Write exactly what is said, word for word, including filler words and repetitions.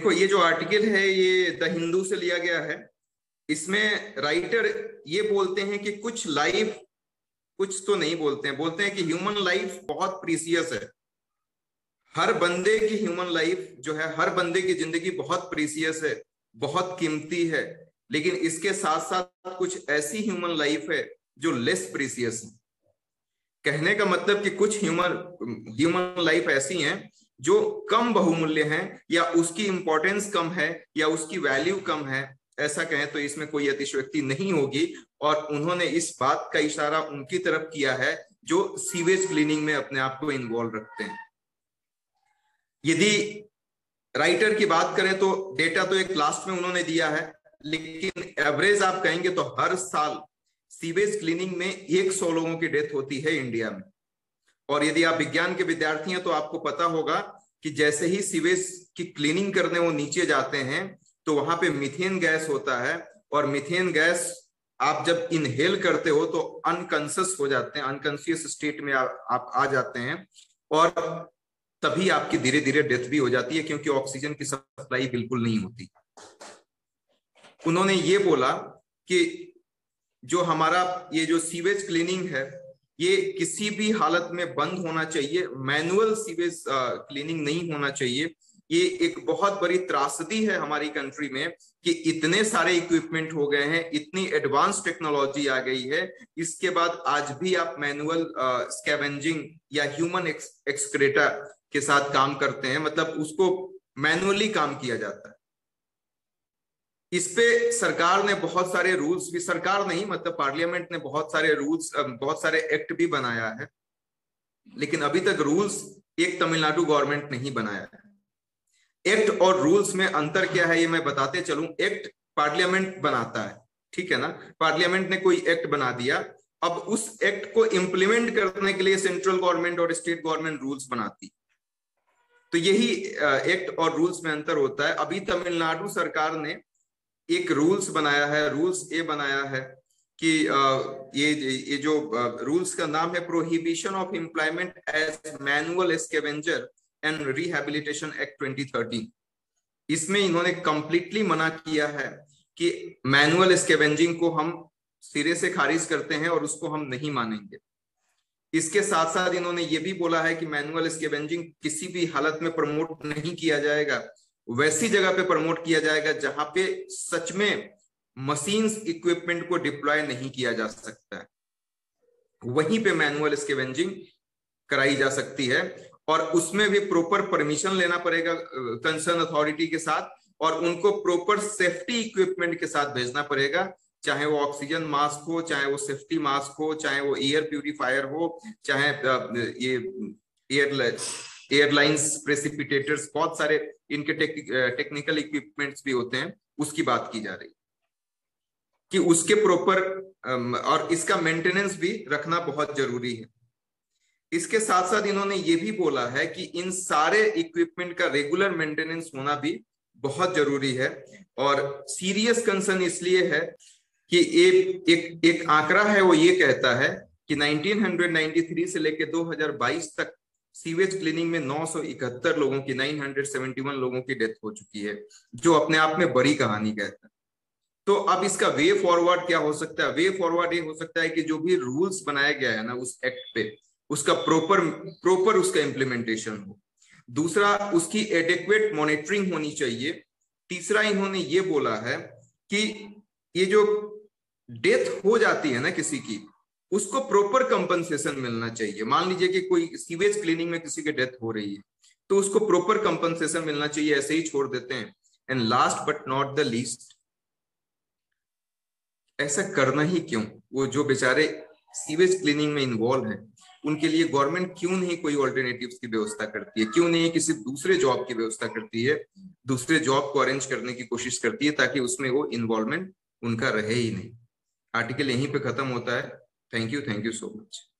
देखो ये जो आर्टिकल है ये द हिंदू से लिया गया है। इसमें राइटर ये बोलते हैं कि कुछ लाइफ, कुछ तो नहीं बोलते हैं, बोलते हैं कि ह्यूमन लाइफ बहुत प्रीसियस है। हर बंदे की ह्यूमन लाइफ जो है, हर बंदे की जिंदगी बहुत प्रीसियस है, बहुत कीमती है। लेकिन इसके साथ साथ कुछ ऐसी ह्यूमन लाइफ है जो लेस प्रीसियस है। कहने का मतलब कि कुछ ह्यूमन ह्यूमन लाइफ ऐसी हैं जो कम बहुमूल्य हैं, या उसकी इंपॉर्टेंस कम है, या उसकी वैल्यू कम है। ऐसा कहें तो इसमें कोई अतिशयोक्ति नहीं होगी। और उन्होंने इस बात का इशारा उनकी तरफ किया है जो सीवेज क्लीनिंग में अपने आप को इन्वॉल्व रखते हैं। यदि राइटर की बात करें तो डेटा तो एक लास्ट में उन्होंने दिया है, लेकिन एवरेज आप कहेंगे तो हर साल सीवेज क्लीनिंग में एक सौ लोगों की डेथ होती है इंडिया में। और यदि आप विज्ञान के विद्यार्थी हैं तो आपको पता होगा कि जैसे ही सीवेज की क्लीनिंग करने वो नीचे जाते हैं तो वहां पे मीथेन गैस होता है, और मीथेन गैस आप जब इनहेल करते हो तो अनकॉन्शियस हो जाते हैं, अनकॉन्शियस स्टेट में आ, आप आ जाते हैं, और तभी आपकी धीरे धीरे डेथ भी हो जाती है, क्योंकि ऑक्सीजन की सप्लाई बिल्कुल नहीं होती। उन्होंने ये बोला कि जो हमारा ये जो सीवेज क्लीनिंग है ये किसी भी हालत में बंद होना चाहिए, मैनुअल सीवेज क्लीनिंग नहीं होना चाहिए। ये एक बहुत बड़ी त्रासदी है हमारी कंट्री में कि इतने सारे इक्विपमेंट हो गए हैं, इतनी एडवांस टेक्नोलॉजी आ गई है, इसके बाद आज भी आप मैनुअल स्कैवेंजिंग या ह्यूमन एक्सक्रेटा के साथ काम करते हैं, मतलब उसको मैनुअली काम किया जाता है। इस पे सरकार ने बहुत सारे रूल्स भी, सरकार नहीं मतलब पार्लियामेंट ने बहुत सारे रूल्स, बहुत सारे एक्ट भी बनाया है, लेकिन अभी तक रूल्स एक तमिलनाडु गवर्नमेंट नहीं बनाया है। एक्ट और रूल्स में अंतर क्या है ये मैं बताते चलूं। एक्ट पार्लियामेंट बनाता है, ठीक है ना, पार्लियामेंट ने कोई एक्ट बना दिया, अब उस एक्ट को इंप्लीमेंट करने के लिए सेंट्रल गवर्नमेंट और स्टेट गवर्नमेंट रूल्स बनाती। तो यही एक्ट और रूल्स में अंतर होता है। अभी तमिलनाडु सरकार ने एक रूल्स बनाया है, रूल्स ए बनाया है कि ये ये जो रूल्स का नाम है prohibition of employment as manual scavenger and rehabilitation act twenty thirteen. इसमें इन्होंने कंप्लीटली मना किया है कि मैनुअल स्कैवेंजिंग को हम सिरे से खारिज करते हैं और उसको हम नहीं मानेंगे। इसके साथ साथ इन्होंने ये भी बोला है कि मैनुअल स्कैवेंजिंग किसी भी हालत में प्रमोट नहीं किया जाएगा, वैसी जगह पे प्रमोट किया जाएगा जहां पे सच में मशीन्स इक्विपमेंट को डिप्लॉय नहीं किया जा सकता है, वहीं पे मैनुअल स्कैवेंजिंग कराई जा सकती है। और उसमें भी प्रॉपर परमिशन लेना पड़ेगा कंसर्न अथॉरिटी के साथ, और उनको प्रॉपर सेफ्टी इक्विपमेंट के साथ भेजना पड़ेगा, चाहे वो ऑक्सीजन मास्क हो, चाहे वो सेफ्टी मास्क हो, चाहे वो एयर प्यूरिफायर हो, चाहे ये एयर एयरलाइंस प्रेसिपिटेटर्स, बहुत सारे इनके टेक, टेक्निकल इक्विपमेंट्स भी होते हैं, उसकी बात की जा रही कि उसके प्रॉपर और इसका मेंटेनेंस भी रखना बहुत जरूरी है। इसके साथ साथ इन्होंने ये भी बोला है कि इन सारे इक्विपमेंट का रेगुलर मेंटेनेंस होना भी बहुत जरूरी है। और सीरियस कंसर्न इसलिए है कि एक एक एक आंकड़ा है, वो ये कहता है कि नाइनटीन नाइंटी थ्री से लेकर दो हज़ार बाईस तक सीवेज क्लीनिंग में नौ सौ इकहत्तर लोगों की, नौ सौ इकहत्तर लोगों की डेथ हो चुकी है, जो अपने आप में बड़ी कहानी कहता है। तो अब इसका वे फॉरवर्ड क्या हो सकता है? वे फॉरवर्ड ये हो सकता है कि जो भी रूल्स बनाया गया है ना उस एक्ट पे, उसका प्रॉपर प्रॉपर उसका इंप्लीमेंटेशन हो। दूसरा, उसकी एडेक्वेट मॉनिटरिंग होनी चाहिए। तीसरा, इन्होंने ये बोला है कि ये जो डेथ हो जाती है ना किसी की, उसको प्रॉपर कंपनसेशन मिलना चाहिए। मान लीजिए कि कोई सीवेज क्लीनिंग में किसी की डेथ हो रही है तो उसको प्रॉपर कंपनसेशन मिलना चाहिए, ऐसे ही छोड़ देते हैं। And last but not the least, ऐसा करना ही क्यों? वो जो बेचारे सीवेज क्लीनिंग में इन्वॉल्व हैं उनके लिए गवर्नमेंट क्यों नहीं कोई ऑल्टरनेटिव्स की व्यवस्था करती है, क्यों नहीं किसी दूसरे जॉब की व्यवस्था करती है, दूसरे जॉब को अरेंज करने की कोशिश करती है ताकि उसमें वो इन्वॉल्वमेंट उनका रहे ही नहीं। आर्टिकल यहीं पे खत्म होता है। Thank you, thank you so much.